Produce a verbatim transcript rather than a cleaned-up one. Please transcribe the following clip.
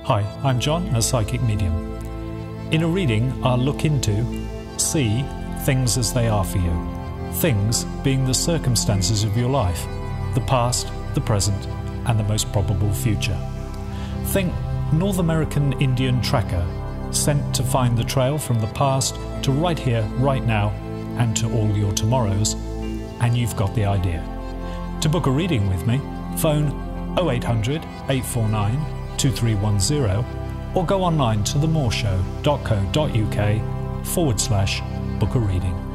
Hi, I'm John, a psychic medium. In a reading, I'll look into, see things as they are for you. Things being the circumstances of your life, the past, the present, and the most probable future. Think North American Indian tracker sent to find the trail from the past to right here, right now, and to all your tomorrows, and you've got the idea. To book a reading with me, phone oh eight hundred, eight four nine, two three one zero or go online to the mooreshow dot co dot uk forward slash book a reading.